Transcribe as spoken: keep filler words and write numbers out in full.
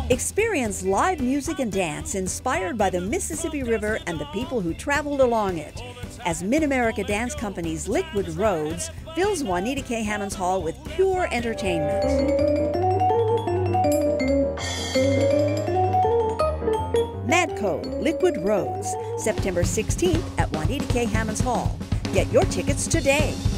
Experience live music and dance inspired by the Mississippi River and the people who traveled along it, as Mid-America Dance Company's Liquid Roads fills Juanita K. Hammons Hall with pure entertainment. MADCO Liquid Roads, September sixteenth at Juanita K. Hammons Hall. Get your tickets today.